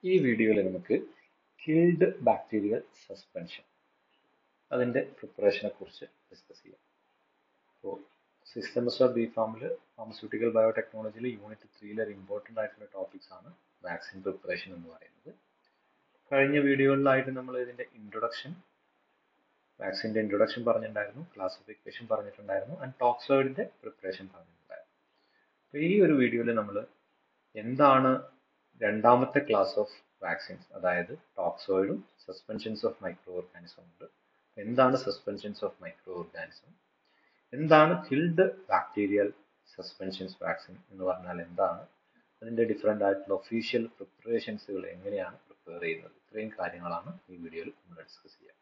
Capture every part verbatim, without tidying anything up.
ഈ വീഡിയോയിൽ നമുക്ക് കിൽഡ് ബാക്ടീരിയൽ സസ്പെൻഷൻ അതിൻ്റെ പ്രിപ്പറേഷനെ കുറിച്ച് ഡിസ്കസ് ചെയ്യാം. അപ്പോൾ സിക്സ് സെമസ്റ്റർ ബി ഫാമിൽ ഫാർമസ്യൂട്ടിക്കൽ ബയോടെക്നോളജിയിൽ യൂണിറ്റ് ത്രീയിൽ ഒരു ഇമ്പോർട്ടൻ്റ് ആയിട്ടുള്ള ടോപ്പിക്സ് ആണ് വാക്സിൻ പ്രിപ്പറേഷൻ എന്ന് പറയുന്നത്. കഴിഞ്ഞ വീഡിയോകളിലായിട്ട് നമ്മൾ ഇതിൻ്റെ ഇൻട്രൊഡക്ഷൻ വാക്സിൻ്റെ ഇൻട്രൊഡക്ഷൻ പറഞ്ഞിട്ടുണ്ടായിരുന്നു, ക്ലാസിഫിക്കേഷൻ പറഞ്ഞിട്ടുണ്ടായിരുന്നു, ആൻഡ് ടോക്സോയിഡിൻ്റെ പ്രിപ്പറേഷൻ പറഞ്ഞിട്ടുണ്ടായിരുന്നു. അപ്പോൾ ഈ ഒരു വീഡിയോയിൽ നമ്മൾ എന്താണ് രണ്ടാമത്തെ ക്ലാസ് ഓഫ് വാക്സിൻസ്, അതായത് ടോക്സോയിഡും സസ്പെൻഷൻസ് ഓഫ് മൈക്രോ ഓർഗാനിസം ഉണ്ട്. എന്താണ് സസ്പെൻഷൻസ് ഓഫ് മൈക്രോ ഓർഗാനിസം, എന്താണ് കിൽഡ് ബാക്ടീരിയൽ സസ്പെൻഷൻസ് വാക്സിൻ എന്ന് പറഞ്ഞാൽ എന്താണ്, അതിൻ്റെ ഡിഫറെൻ്റ് ആയിട്ടുള്ള ഒഫീഷ്യൽ പ്രിപ്പറേഷൻസുകൾ എങ്ങനെയാണ് പ്രിപ്പയർ ചെയ്യുന്നത്, ഇത്രയും കാര്യങ്ങളാണ് ഈ വീഡിയോയിൽ നമ്മൾ ഡിസ്കസ് ചെയ്യുക.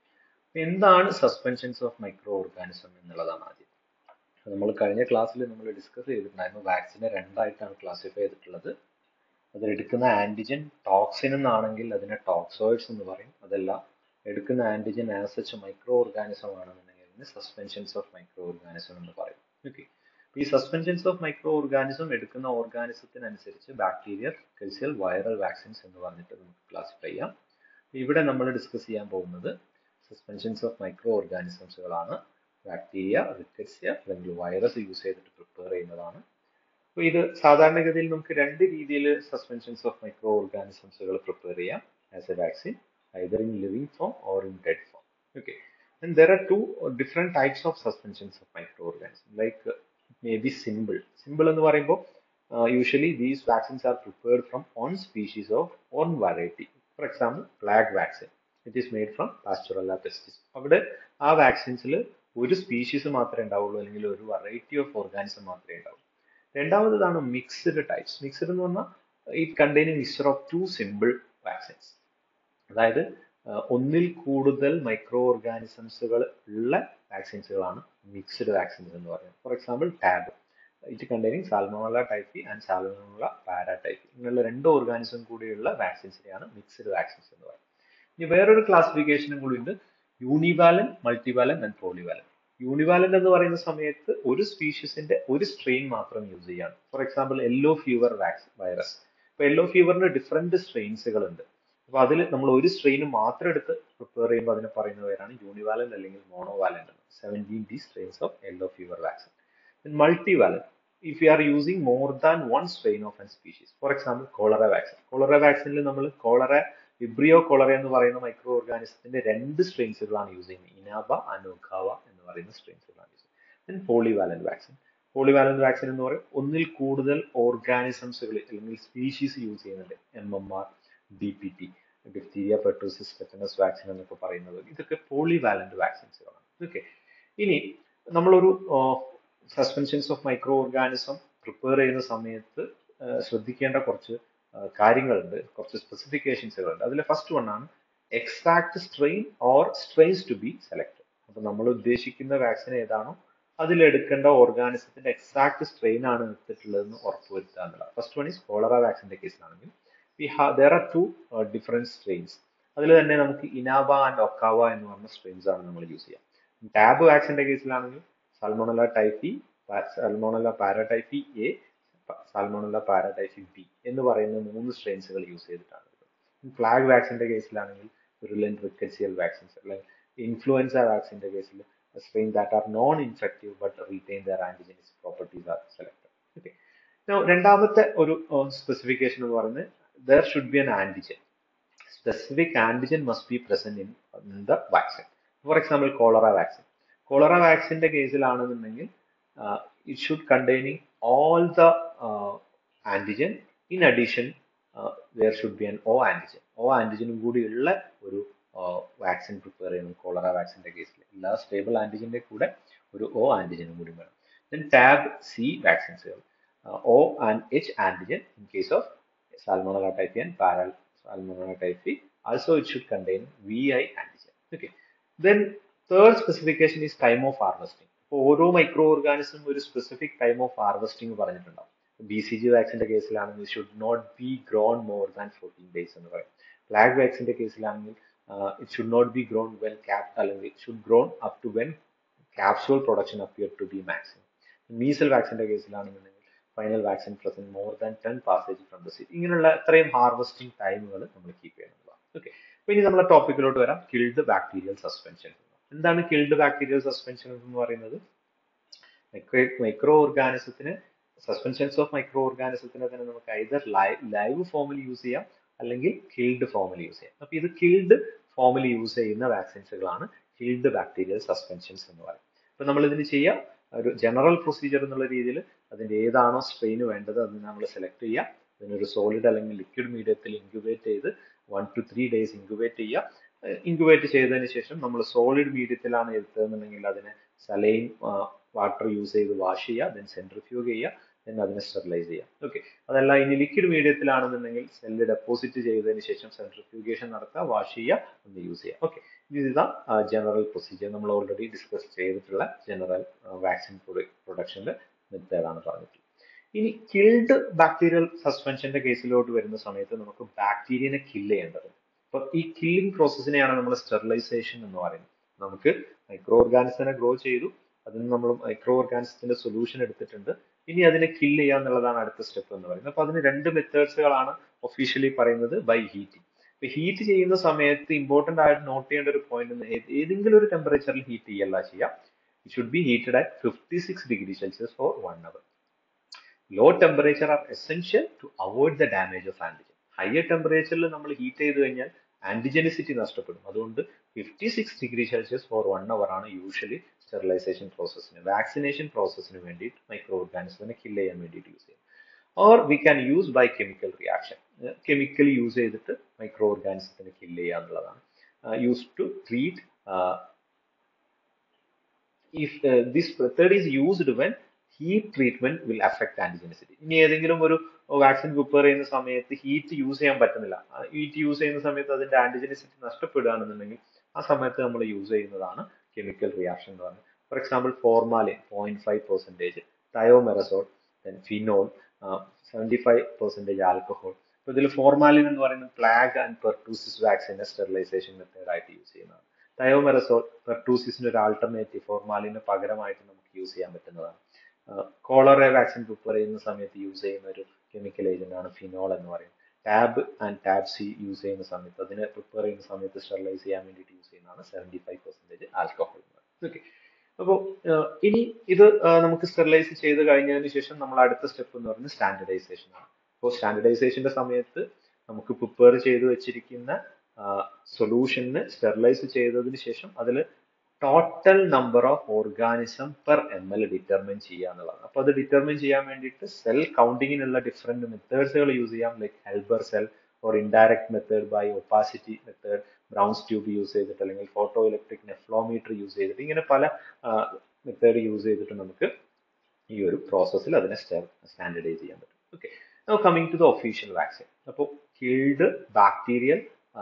എന്താണ് സസ്പെൻഷൻസ് ഓഫ് മൈക്രോ ഓർഗാനിസം എന്നുള്ളതാണ് ആദ്യം. നമ്മൾ കഴിഞ്ഞ ക്ലാസ്സിൽ നമ്മൾ ഡിസ്കസ് ചെയ്തിട്ടുണ്ടായിരുന്നു, വാക്സിനെ രണ്ടായിട്ടാണ് ക്ലാസിഫൈ ചെയ്തിട്ടുള്ളത്. അതിലെടുക്കുന്ന ആന്റിജൻ ടോക്സിൻ എന്നാണെങ്കിൽ അതിനെ ടോക്സോയിഡ്സ് എന്ന് പറയും. അതല്ല എടുക്കുന്ന antigen as such micro organism ആണെന്നുണ്ടെങ്കിൽ അതിന് സസ്പെൻഷൻസ് ഓഫ് മൈക്രോ ഓർഗാനിസം എന്ന് പറയും. ഓക്കെ, ഈ സസ്പെൻഷൻസ് ഓഫ് മൈക്രോ ഓർഗാനിസം എടുക്കുന്ന ഓർഗാനിസത്തിനനുസരിച്ച് ബാക്ടീരിയൽ, കൾച്ചറൽ, വൈറൽ വാക്സിൻസ് എന്ന് പറഞ്ഞിട്ട് നമുക്ക് ക്ലാസിഫൈ ചെയ്യാം. ഇവിടെ നമ്മൾ ഡിസ്കസ് ചെയ്യാൻ പോകുന്നത് സസ്പെൻഷൻസ് ഓഫ് മൈക്രോ ഓർഗാനിസംസുകളാണ്. ബാക്ടീരിയ, റിക്കറ്റ്സ്യ അല്ലെങ്കിൽ വൈറസ് യൂസ് ചെയ്തിട്ട് പ്രിപ്പയർ ചെയ്യുന്നതാണ്. അപ്പോൾ ഇത് സാധാരണഗതിയിൽ നമുക്ക് രണ്ട് രീതിയിൽ സസ്പെൻഷൻസ് ഓഫ് മൈക്രോ ഓർഗാനിസംസുകൾ പ്രിപ്പയർ ചെയ്യാം as a vaccine, either in living form or in dead form. Okay, and there are two different types of suspensions of microorganisms. Like uh, maybe simple. Simple എന്ന് പറയുമ്പോൾ uh, usually these vaccines are prepared from one species of one variety. For example, plague vaccine. It is made from Pasteurella pestis. അവിടെ ആ വാക്സിൻസിൽ ഒരു species മാത്രമേ ഉണ്ടാവുള്ളൂ, അല്ലെങ്കിൽ ഒരു variety of organism മാത്രമേ ഉണ്ടാവൂ. രണ്ടാമതാണ് മിക്സ്ഡ് ടൈപ്സ്. മിക്സ്ഡ് എന്ന് പറഞ്ഞാൽ it containing mixture of two simple vaccines. അതായത് ഒന്നിൽ കൂടുതൽ മൈക്രോ ഓർഗാനിസംസുകൾ ഉള്ള വാക്സിൻസുകളാണ് മിക്സ്ഡ് വാക്സിൻസ് എന്ന് പറയുന്നത്. For example TAB, it containing salmonella typhi and salmonella paratyphi, ഇങ്ങനെയുള്ള രണ്ട് ഓർഗാനിസം കൂടിയുള്ള വാക്സിൻസിനെയാണ് മിക്സ്ഡ് വാക്സിൻസ് എന്ന് പറയുന്നത്. ഇനി വേറൊരു ക്ലാസിഫിക്കേഷനും കൂടി ഉണ്ട്, യൂണിവാലൻ, മൾട്ടിവാലൻ ആൻഡ് പോളിവാലൻ. യൂണിവാലന്റ് എന്ന് പറയുന്ന സമയത്ത് ഒരു സ്പീഷീസിന്റെ ഒരു സ്ട്രെയിൻ മാത്രം യൂസ് ചെയ്യാണ്. For example yellow fever vaccine virus. ഇപ്പൊ യെല്ലോ ഫീവറിന് ഡിഫറെന്റ് സ്ട്രെയിൻസുകൾ ഉണ്ട്. അപ്പൊ അതിൽ നമ്മൾ ഒരു സ്ട്രെയിൻ മാത്രം എടുത്ത് പ്രിപ്പയർ ചെയ്യുമ്പോൾ അതിനെ പറയുന്ന പേരാണ് യൂണിവാലന്റ് അല്ലെങ്കിൽ monovalent. Seventeen D strains of yellow fever vaccine. Multivalent, if you are using more than one strain of a species. For example, cholera vaccine. Cholera vaccine ൽ നമ്മൾ cholera, Vibrio cholerae എന്ന് പറയുന്ന micro ഓർഗാനിസത്തിന്റെ രണ്ട് സ്ട്രെയിൻസുകളാണ് use ചെയ്യുന്നത്, ഇനാബ, and Ogawa എന്ന് പറയുന്ന സ്ട്രെയിൻസുകളാണ് use ചെയ്യുന്നത്. Then polyvalent vaccine. Polyvalent vaccine എന്ന് പറയും ഒന്നിൽ കൂടുതൽ ഓർഗാനിസംസുകൾ അല്ലെങ്കിൽ സ്പീഷീസ് യൂസ് ചെയ്യുന്നുണ്ട്. M M R, D P T, diphtheria, pertussis, tetanus vaccine എന്നൊക്കെ പറയുന്നത്, ഇതൊക്കെ പോളിവാലന്റ് വാക്സിൻസുകളാണ്. ഓക്കെ, ഇനി നമ്മളൊരു suspensions of micro organism prepare ചെയ്യുന്ന സമയത്ത് ശ്രദ്ധിക്കേണ്ട കുറച്ച് കാര്യങ്ങളുണ്ട്, കുറച്ച് സ്പെസിഫിക്കേഷൻസുകളുണ്ട്. അതിൽ ഫസ്റ്റ് വൺ ആണ് exact strain or strains to be selected. അപ്പൊ നമ്മൾ ഉദ്ദേശിക്കുന്ന വാക്സിൻ ഏതാണോ അതിലെടുക്കേണ്ട ഓർഗാനിസത്തിന്റെ എക്സാക്ട് സ്ട്രെയിൻ ആണ് എടുത്തിട്ടുള്ളതെന്ന് ഉറപ്പുവരുത്തുക എന്നുള്ളത്. ഫസ്റ്റ് വൺ ഈസ് കോളറ വാക്സിന്റെ കേസിലാണെങ്കിൽ we have there are two uh, different strains. അതിൽ തന്നെ നമുക്ക് ഇനാബ ആൻഡ് ഒക്കാവ എന്ന് പറഞ്ഞ സ്ട്രെയിൻസ് ആണ് നമ്മൾ യൂസ് ചെയ്യുക. ടാബ് വാക്സിന്റെ കേസിലാണെങ്കിൽ salmonella typhi, salmonella paratyphi A, salmonella paratyphi B എന്ന് പറയുന്ന മൂന്ന് സ്ട്രെയിൻസുകൾ യൂസ് ചെയ്തിട്ടാണ്. ഫ്ലാഗ് വാക്സിന്റെ കേസിലാണെങ്കിൽ വിറുലന്റ് റിക്കറ്റ്സിയൽ വാക്സിൻസ്, അല്ലെങ്കിൽ ഇൻഫ്ലുവൻസ വാക്സിന്റെ കേസിൽ strain that are non infective but retain their antigenic properties are selected. Okay, രണ്ടാമത്തെ ഒരു സ്പെസിഫിക്കേഷൻ എന്ന് പറയുന്നത് there should be an antigen. Specific antigen must be present in, in the vaccine. For example, cholera vaccine. Cholera vaccine ന്റെ കേസിലാണെന്നുണ്ടെങ്കിൽ uh, it should containing all the uh, antigen. In addition, uh, there should be an O antigen. O antigen കൂടിയുള്ള ഒരു vaccine prepare ചെയ്യണം cholera വാക്സിന്റെ കേസിൽ. എല്ലാ stable ആന്റിജന്റെ കൂടെ ഒരു O ആന്റിജനും കൂടി വേണം. Then tab C വാക്സിൻസുകൾ, O and H antigen in case of Salmonella typhi and Paral Salmonella typhi. Also, it should contain V I antigen. Okay. Then third specification is time of harvesting. For ഓരോ micro organism ഒരു specific time of harvesting പറഞ്ഞിട്ടുണ്ടാവും. B C G വാക്സിന്റെ കേസിലാണെങ്കിൽ should not be grown more than fourteen days എന്ന് പറയും. Plague വാക്സിന്റെ കേസിലാണെങ്കിൽ it should not be grown when cap അല്ലെങ്കിൽ should grown up to when capsule production appeared to be maximum. Measles വാക്സിന്റെ കേസിലാണെന്നുണ്ടെങ്കിൽ final vaccine present more than ten passage from the seed. ഇങ്ങനെയുള്ള ഇത്രയും harvesting ടൈമുകൾ നമ്മൾ keep ചെയ്യുന്നതാണ്. Okay, അപ്പൊ ഇനി നമ്മളെ ടോപ്പിക്കിലോട്ട് വരാം. Killed bacterial suspension. എന്താണ് കിൽഡ് ബാക്ടീരിയൽ സസ്പെൻഷൻ എന്ന് പറയുന്നത്? മൈക്രോ ഓർഗാനിസത്തിന് സസ്പെൻഷൻസ് ഓഫ് മൈക്രോ ഓർഗാനിസത്തിനെ തന്നെ നമുക്ക് ഐദർ ലൈവ് ഫോമിൽ യൂസ് ചെയ്യാം അല്ലെങ്കിൽ കിൽഡ് ഫോമിൽ യൂസ് ചെയ്യാം. അപ്പൊ ഇത് കിൽഡ് ഫോമിൽ യൂസ് ചെയ്യുന്ന വാക്സിൻസുകളാണ് കിൽഡ് ബാക്ടീരിയൽ സസ്പെൻഷൻസ് എന്ന് പറയുന്നത്. അപ്പൊ നമ്മൾ ഇതിന് ചെയ്യാം ഒരു ജനറൽ പ്രൊസീജിയർ എന്നുള്ള രീതിയിൽ അതിന്റെ ഏതാണോ സ്ട്രെയിന് വേണ്ടത് അത് നമ്മൾ സെലക്ട് ചെയ്യാം. അതിനൊരു സോളിഡ് അല്ലെങ്കിൽ ലിക്വിഡ് മീഡിയത്തിൽ ഇൻക്യുബേറ്റ് ചെയ്ത് one two three days incubate ചെയ്യാം. ഇൻക്യുബേറ്റ് ചെയ്തതിന് ശേഷം നമ്മൾ സോളിഡ് മീഡിയത്തിലാണ് എടുത്തതെന്നുണ്ടെങ്കിൽ അതിനെ സലൈൻ വാട്ടർ യൂസ് ചെയ്ത് വാഷ് ചെയ്യുക, ദെൻ സെൻട്രിഫ്യൂഗ് ചെയ്യുക, ദെൻ അതിനെ സ്റ്റെറിലൈസ് ചെയ്യാം. ഓക്കെ, അതല്ല ഇനി ലിക്വിഡ് മീഡിയത്തിലാണെന്നുണ്ടെങ്കിൽ സെല്ല് ഡെപ്പോസിറ്റ് ചെയ്തതിന് ശേഷം സെൻട്രിഫ്യൂഗേഷൻ നടത്തുക, വാഷ് ചെയ്യുക, ഒന്ന് യൂസ് ചെയ്യുക. Okay, this is the general procedure. നമ്മൾ ഓൾറെഡി ഡിസ്കസ് ചെയ്തിട്ടുള്ള ജനറൽ വാക്സിൻ പ്രൊഡക്ഷന്റെ മെത്തേഡ് ആണ് പറഞ്ഞിട്ടുള്ളത്. ഇനി കിൽഡ് ബാക്ടീരിയൽ സസ്പെൻഷന്റെ കേസിലോട്ട് വരുന്ന സമയത്ത് നമുക്ക് ബാക്ടീരിയനെ കില്ല് ചെയ്യേണ്ടത്. അപ്പൊ ഈ കില്ലിംഗ് പ്രോസസ്സിനെയാണ് നമ്മൾ സ്റ്റെറിലൈസേഷൻ എന്ന് പറയുന്നത്. നമുക്ക് മൈക്രോ ഓർഗാനിസത്തിനെ ഗ്രോ ചെയ്തു, അതിന് നമ്മൾ മൈക്രോ ഓർഗാനിസത്തിന്റെ സൊല്യൂഷൻ എടുത്തിട്ടുണ്ട്, ഇനി അതിനെ കില്ല് ചെയ്യുക എന്നുള്ളതാണ് അടുത്ത സ്റ്റെപ്പ് എന്ന് പറയുന്നത്. അപ്പൊ അതിന് രണ്ട് മെത്തേഡ്സുകളാണ് ഒഫീഷ്യലി പറയുന്നത്. By heating. ഇപ്പൊ ഹീറ്റ് ചെയ്യുന്ന സമയത്ത് ഇമ്പോർട്ടന്റ് ആയിട്ട് നോട്ട് ചെയ്യേണ്ട ഒരു പോയിന്റ്, ഏതെങ്കിലും ഒരു ടെമ്പറേച്ചറിൽ ഹീറ്റ് ചെയ്യല്ല ചെയ്യാം. It should be heated at fifty six degree Celsius four one hour. Low temperature are essential to avoid the damage of antigen. Higher ടെമ്പറേച്ചറിൽ നമ്മൾ ഹീറ്റ് ചെയ്ത് കഴിഞ്ഞാൽ ആന്റിജനിസിറ്റി നഷ്ടപ്പെടും. അതുകൊണ്ട് ഫിഫ്റ്റി six degree Celsius four one അവർ ആണ് യൂഷ്വലി സ്റ്റെറിലൈസേഷൻ പ്രോസസ്സിന്, വാക്സിനേഷൻ പ്രോസസ്സിന് വേണ്ടിയിട്ട് മൈക്രോ ഓർഗാനിസത്തിനെ കില്ല് ചെയ്യാൻ വേണ്ടിയിട്ട് യൂസ് ചെയ്യും. Or we can use by chemical reaction. Chemical use ചെയ്തിട്ട് മൈക്രോ ഓർഗാനിസത്തിനെ കില്ല് ചെയ്യുക എന്നുള്ളതാണ്. Use to treat if this method is used when heat treatment will affect antigenicity. ഇനി ഏതെങ്കിലും ഒരു വാക്സിൻ പ്രിപ്പയർ ചെയ്യുന്ന സമയത്ത് ഹീറ്റ് യൂസ് ചെയ്യാൻ പറ്റുന്നില്ല, ഹീറ്റ് യൂസ് ചെയ്യുന്ന സമയത്ത് അതിന്റെ ആന്റിജനിസിറ്റി നഷ്ടപ്പെടുകയാണെന്നുണ്ടെങ്കിൽ ആ സമയത്ത് നമ്മൾ യൂസ് ചെയ്യുന്നതാണ് കെമിക്കൽ റിയാക്ഷൻ എന്ന് പറയുന്നത്. For example formalin point five percentage, thiomersal, phenol, seventy five percentage alcohol. അപ്പൊ ഇതിൽ ഫോർമാലിൻ എന്ന് പറയുന്നത് പ്ലാഗ് ആൻഡ് പെർട്ടൂസിസ് വാക്സിന്റെ സ്റ്റെറിലൈസേഷൻ മെത്തേഡ് ആയിട്ട് യൂസ് ചെയ്യുന്നതാണ്. തയോമെറസോൾ പെർട്ടൂസിസിന് ഒരു ആൾട്ടർനേറ്റീവ്, ഫോർമാലിന് പകരമായിട്ട് നമുക്ക് യൂസ് ചെയ്യാൻ പറ്റുന്നതാണ്. കോളറ വാക്സിൻ പ്രിപ്പയർ ചെയ്യുന്ന സമയത്ത് യൂസ് ചെയ്യുന്ന ഒരു കെമിക്കൽ ഏജന്റ് ആണ് ഫിനോൾ എന്ന് പറയുന്നത്. TAB and TAB C use ചെയ്യുന്ന സമയത്ത്, അതിനെ പ്രിപ്പയർ ചെയ്യുന്ന സമയത്ത് സ്റ്റെറിലൈസ് ചെയ്യാൻ വേണ്ടിയിട്ട് യൂസ് ചെയ്യുന്നതാണ് seventy five percentage alcohol. Okay, അപ്പോൾ ഇനി ഇത് നമുക്ക് സ്റ്റെറിലൈസ് ചെയ്ത് കഴിഞ്ഞതിന് ശേഷം നമ്മൾ അടുത്ത സ്റ്റെപ്പ് എന്ന് പറയുന്നത് സ്റ്റാൻഡർഡൈസേഷൻ ആണ്. അപ്പോൾ സ്റ്റാൻഡർഡൈസേഷന്റെ സമയത്ത് നമുക്ക് പ്രിപ്പയർ ചെയ്ത് വെച്ചിരിക്കുന്ന സൊല്യൂഷന് സ്റ്റെറിലൈസ് ചെയ്തതിന് ശേഷം അതിൽ total number of organism per M L determine ചെയ്യുക എന്നുള്ളതാണ്. അപ്പൊ അത് ഡിറ്റർമിൻ ചെയ്യാൻ വേണ്ടിയിട്ട് സെൽ കൗണ്ടിങ്ങിനുള്ള ഡിഫറെന്റ് മെത്തേഡ്സുകൾ യൂസ് ചെയ്യാം. Like Helber cell or indirect method by opacity method, Brown's tube use ചെയ്തിട്ട്, അല്ലെങ്കിൽ ഫോട്ടോ ഇലക്ട്രിക് നെഫ്ലോമീറ്റർ യൂസ് ചെയ്തിട്ട്, ഇങ്ങനെ പല മെത്തേഡ് യൂസ് ചെയ്തിട്ട് നമുക്ക് ഈ ഒരു പ്രോസസ്സിൽ അതിനെ സ്റ്റാൻഡർഡൈസ് ചെയ്യാൻ പറ്റും. Okay, now coming to the official vaccine. അപ്പോൾ killed bacterial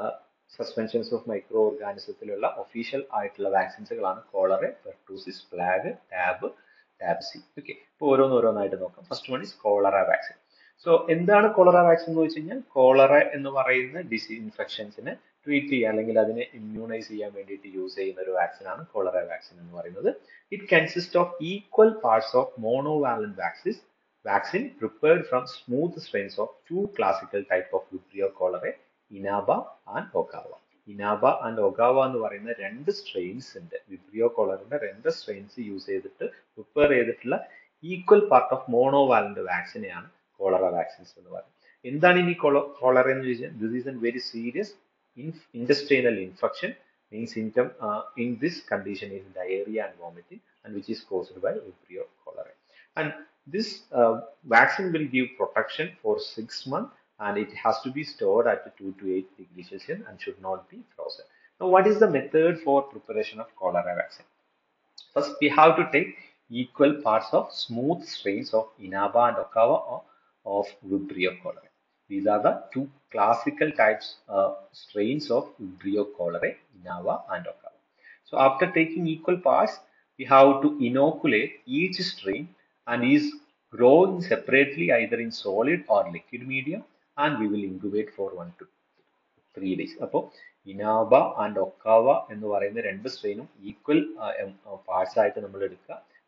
suspensions of micro ഓർഗാനിസത്തിലുള്ള ഒഫീഷ്യൽ ആയിട്ടുള്ള വാക്സിൻസുകളാണ് cholera, pertussis, plague, TAB, TAB C. Okay, ഇപ്പോൾ ഓരോന്നോരോന്നായിട്ട് നോക്കാം. First one is cholera vaccine. So എന്താണ് കോളറ വാക്സിൻ എന്ന് വെച്ച് കഴിഞ്ഞാൽ, കോളറ എന്ന് പറയുന്ന ഡിസീസ് ഇൻഫെക്ഷൻസിനെ ട്രീറ്റ് ചെയ്യാൻ അല്ലെങ്കിൽ അതിനെ ഇമ്മ്യൂണൈസ് ചെയ്യാൻ വേണ്ടിയിട്ട് യൂസ് ചെയ്യുന്ന ഒരു വാക്സിൻ ആണ് കോളറ വാക്സിൻ എന്ന് പറയുന്നത്. It consist of equal parts of monovalent vaccine vaccine prepared from smooth strains of two classical type of vibrio cholera, Inaba and Ogawa. Inaba and Ogawa എന്ന് പറയുന്ന രണ്ട് സ്ട്രെയിൻസ് ഉണ്ട്. Vibrio കോളറിന്റെ രണ്ട് strains use ചെയ്തിട്ട് prepare ചെയ്തിട്ടുള്ള equal part of monovalent വാക്സിനെയാണ് cholera vaccines എന്ന് പറയുന്നത്. എന്താണ് ഇനി കോളറ എന്ന് ചോദിച്ചാൽ, this is a very serious intestinal infection. Main symptom uh, in this condition is diarrhea and vomiting, and which is caused by Vibrio cholerae. And this uh, vaccine will give protection for six months, and it has to be stored at two to eight degrees Celsius and should not be frozen. Now, what is the method for preparation of cholera vaccine? First, we have to take equal parts of smooth strains of Inaba and Okawa or of Vibrio cholerae. These are the two classical types uh, strains of Vibrio cholerae, Inaba and Okawa. So after taking equal parts, we have to inoculate each strain and is grown separately either in solid or liquid medium, and we will incubate for one to three days. അപ്പോൾ Inaba and Okawa എന്ന് പറയുന്ന രണ്ട് സ്ട്രെയിനും equal parts ആയിട്ട് നമ്മൾ എടുക്കുക.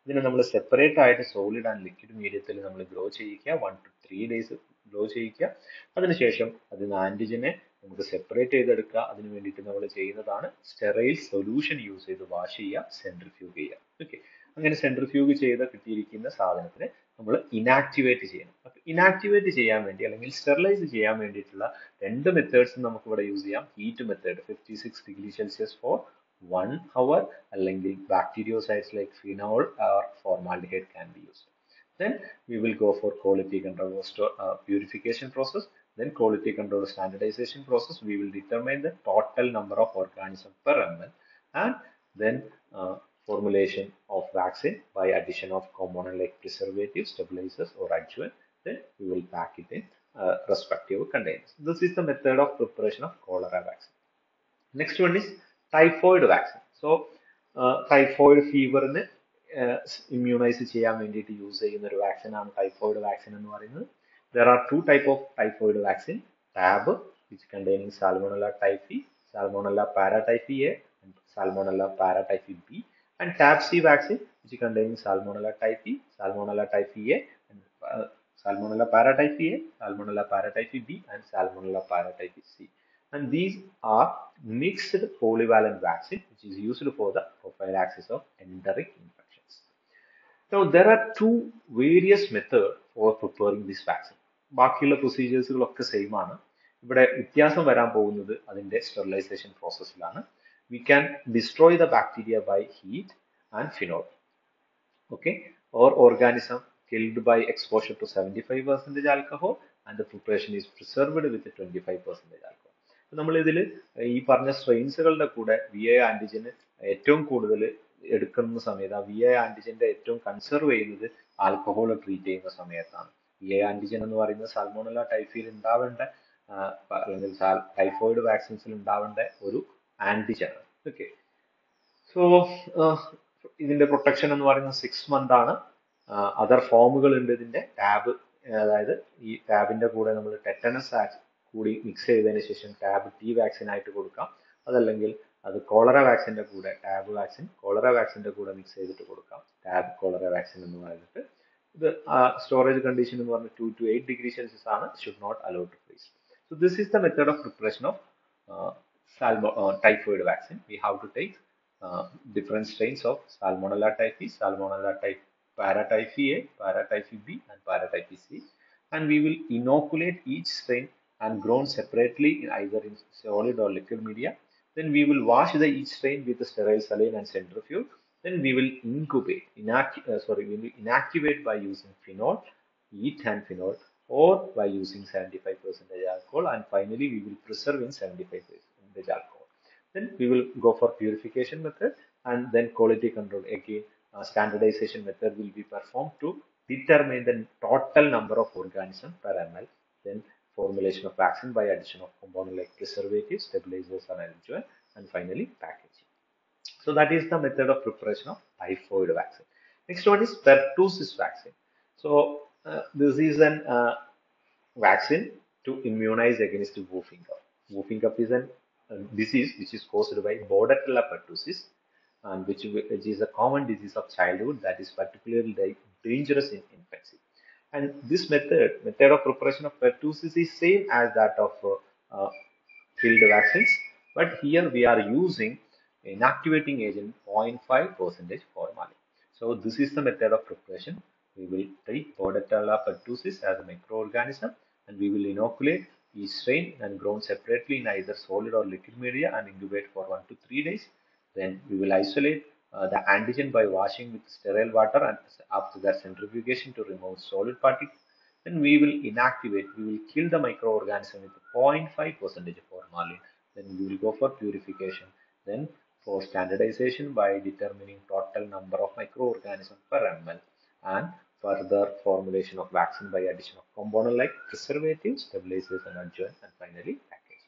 ഇതിനെ നമ്മൾ separate ആയിട്ട് സോളിഡ് ആൻഡ് ലിക്വിഡ് മീഡിയത്തിൽ നമ്മൾ ഗ്രോ ചെയ്യിക്കുക, one two three days grow ചെയ്യിക്കുക. അതിനുശേഷം അതിന് ആന്റിജനെ നമുക്ക് സെപ്പറേറ്റ് ചെയ്തെടുക്കുക. അതിന് വേണ്ടിയിട്ട് നമ്മൾ ചെയ്യുന്നതാണ് സ്റ്റെറൈൽ സൊല്യൂഷൻ യൂസ് ചെയ്ത് വാഷ് ചെയ്യുക, സെൻട്രിഫ്യൂഗ് ചെയ്യുക. ഓക്കെ, അങ്ങനെ സെൻട്രിഫ്യൂഗ് ചെയ്ത് കിട്ടിയിരിക്കുന്ന സാധനത്തിനെ നമ്മൾ ഇനാക്ടിവേറ്റ് ചെയ്യണം. അപ്പൊ ഇനാക്ടിവേറ്റ് ചെയ്യാൻ വേണ്ടി അല്ലെങ്കിൽ സ്റ്റെറിലൈസ് ചെയ്യാൻ വേണ്ടിയിട്ടുള്ള രണ്ട് മെത്തേഡ്സ് നമുക്ക് ഇവിടെ യൂസ് ചെയ്യാം. Heat method fifty six degree Celsius four one hour, അല്ലെങ്കിൽ bacteriocides like phenol or formaldehyde can be used. Then we will go for quality control uh, purification process. Then quality control standardization process. We will determine the total number of organisms per ml, and then uh, formulation of vaccine by addition of component like preservatives, stabilizers, or adjuvant. Then we will pack it in uh, respective containers. This is the method of preparation of cholera vaccine. Next one is typhoid vaccine. So uh, typhoid fever in uh, immunize ചെയ്യാൻ വേണ്ടിയിട്ട് use ചെയ്യുന്ന ഒരു vaccine ആണ് typhoid vaccine എന്ന് പറയുന്നത്. There are two type of typhoid vaccine: tab, which containing Salmonella typhi, Salmonella paratyphi A, and Salmonella paratyphi B, and tab C vaccine, which containing Salmonella typhi, Salmonella typhi A, and uh, Salmonella paratyphi A, Salmonella paratyphi B, and Salmonella paratyphi C. And these are mixed polyvalent vaccine, which is used for the prophylaxis of enteric infections. Now there are two various methods for preparing this vaccine. ബാക്കിയുള്ള പ്രൊസീജിയേഴ്സുകളൊക്കെ same ആണ്. ഇവിടെ വ്യത്യാസം വരാൻ പോകുന്നത് അതിന്റെ sterilisation പ്രോസസ്സിലാണ്. We can destroy the bacteria by heat and phenol. Okay, or organism killed by exposure to seventy-five percent alcohol, and the preparation is preserved with twenty-five percent alcohol. നമ്മൾ ഇതിൽ ഈ പറഞ്ഞ സ്ട്രെയിൻസുകളുടെ കൂടെ വി ഐ ആന്റിജന് ഏറ്റവും കൂടുതൽ എടുക്കുന്ന സമയത്ത് ആ വി ഐ ആന്റിജന്റെ ഏറ്റവും കൺസർവ് ചെയ്യുന്നത് ആൽക്കഹോൾ ട്രീറ്റ് ചെയ്യുന്ന സമയത്താണ്. വി ഐ ആന്റിജൻ എന്ന് പറയുന്നത് സാൽമോണല്ല ടൈഫിയിൽ ഉണ്ടാവേണ്ട അല്ലെങ്കിൽ ടൈഫോയിഡ് വാക്സിൻസിൽ ഉണ്ടാവേണ്ട ഒരു ആന്റിജൻ ആണ്. ഓക്കെ, സോ ഇതിന്റെ പ്രൊട്ടക്ഷൻ എന്ന് പറയുന്നത് സിക്സ് മന്ത് ആണ്. അതർ ഫോമുകൾ ഉണ്ട് ഇതിന്റെ. ടാബ്, അതായത് ഈ ടാബിന്റെ കൂടെ നമ്മൾ ടെറ്റനസ് കൂടി മിക്സ് ചെയ്തതിന് ശേഷം ടാബ് ടി വാക്സിൻ ആയിട്ട് കൊടുക്കാം. അതല്ലെങ്കിൽ അത് കോളറ വാക്സിന്റെ കൂടെ ടാബ് വാക്സിൻ കോളറ വാക്സിന്റെ കൂടെ മിക്സ് ചെയ്തിട്ട് കൊടുക്കാം. ടാബ് കോളറ വാക്സിൻ എന്ന് പറയുന്നത് ഇത് സ്റ്റോറേജ് കണ്ടീഷൻ എന്ന് പറഞ്ഞാൽ two to eight degree Celsius ആണ്. Should not allow to freeze. So this is the method of preparation of salmo uh, typhoid vaccine. We have to take uh, different strains of Salmonella typhi, Salmonella type paratyphi A, paratyphi B, and paratyphi C, and we will inoculate each strain and grown separately in either in solid or liquid media. Then we will wash the each strain with the sterile saline and centrifuge. Then we will incubate, inact uh, sorry, we will inactivate by using phenol, ethan phenol, or by using seventy-five percent alcohol, and finally we will preserve in seventy-five percent alcohol. Then we will go for purification method, and then quality control. Again, uh, standardization method will be performed to determine the total number of organisms per ml. Then formulation of vaccine by addition of components like preservatives, stabilizers, and adjuvant, and finally packaging. So that is the method of preparation of typhoid vaccine. Next one is pertussis vaccine. So uh, this is an uh, vaccine to immunize against whooping cough. Whooping cough is an uh, disease which is caused by Bordetella pertussis, and which, which is a common disease of childhood that is particularly dangerous in infancy. And this method, method of preparation of pertussis is same as that of uh, uh, killed vaccines, but here we are using inactivating agent zero point five percent formalin. So this is the method of preparation. We will treat Bordetella pertussis as a microorganism, and we will inoculate each strain and grown separately in either solid or liquid media and incubate for one to three days. Then we will isolate uh, the antigen by washing with sterile water, and after that centrifugation to remove solid particles. Then we will inactivate, we will kill the microorganism with zero point five percent formalin. Then we will go for purification. Then for standardization by determining total number of microorganisms per ml, and further formulation of vaccine by addition of components like preservatives, stabilizers, and adjuvant, and finally packaging.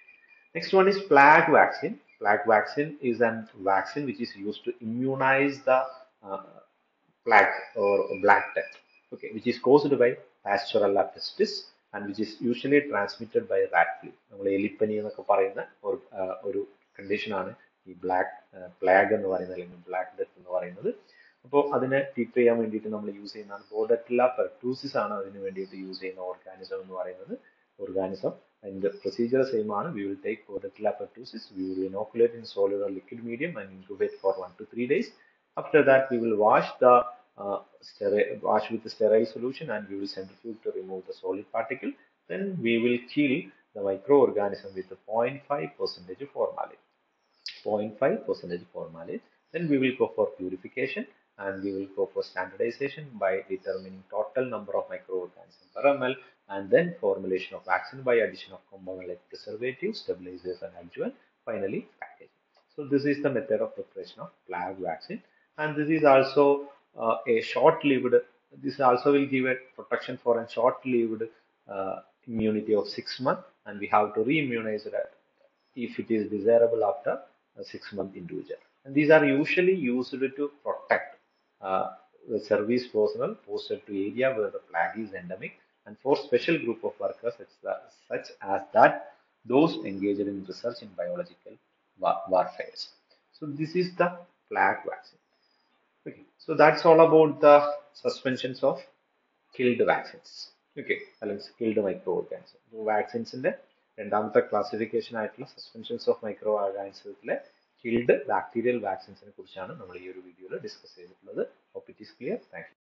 Next one is plague vaccine. Plague vaccine is a vaccine which is used to immunize the uh, plague or black death, okay, which is caused by Pasteurella pestis, and which is usually transmitted by rat flu. നമ്മൾ എലിപ്പനി എന്നൊക്കെ പറയുന്ന ഒരു condition ആണ് ഈ black plague എന്ന് പറയുന്നത് അല്ലെങ്കിൽ ബ്ലാക്ക് ഡെത്ത് എന്ന് പറയുന്നത്. അപ്പോൾ അതിനെ ട്രീറ്റ് ചെയ്യാൻ വേണ്ടിയിട്ട് നമ്മൾ യൂസ് ചെയ്യുന്നതാണ് ബോർഡറ്റില്ല പെർട്ടൂസിസ് ആണ് അതിന് വേണ്ടിയിട്ട് യൂസ് ചെയ്യുന്ന ഓർഗാനിസം എന്ന് പറയുന്നത്. ഓർഗാനിസം അതിന്റെ പ്രൊസീജിയർ സെയിം ആണ്. We will take bordetella pertussis, we will inoculate in solid or liquid medium and incubate for one to three days. After that, we will wash the uh, wash with the sterile solution and we will centrifuge to remove the solid particle. Then we will kill the microorganism with the zero point five percentage formalin. zero point five percentage formalin. Then we will go for purification and we will go for standardization by determining total number of microorganisms per ml, and then formulation of vaccine by addition of compounds like preservatives, stabilizers and adjuvant, finally packaging. So this is the method of preparation of plague vaccine, and this is also uh, a short-lived, this also will give a protection for a short-lived uh, immunity of six months, and we have to re-immunize that if it is desirable after a six month individual. And these are usually used to protect uh, the service personnel posted to area where the plague is endemic, and for special group of workers such, that, such as that those engaged in research in biological warfare. So this is the plague vaccine. Okay, so that's all about the suspensions of killed vaccines. Okay, അല്ലെങ്കിൽ killed microorganisms. വാക്സിൻസിന്റെ രണ്ടാമത്തെ classification ആയിട്ടുള്ള suspensions of micro ഓർഗാനിസത്തിലെ killed bacterial വാക്സിൻസിനെ കുറിച്ചാണ് നമ്മൾ ഈ ഒരു വീഡിയോയിൽ ഡിസ്കസ് ചെയ്തിട്ടുള്ളത്. Hope it is clear. Thank U.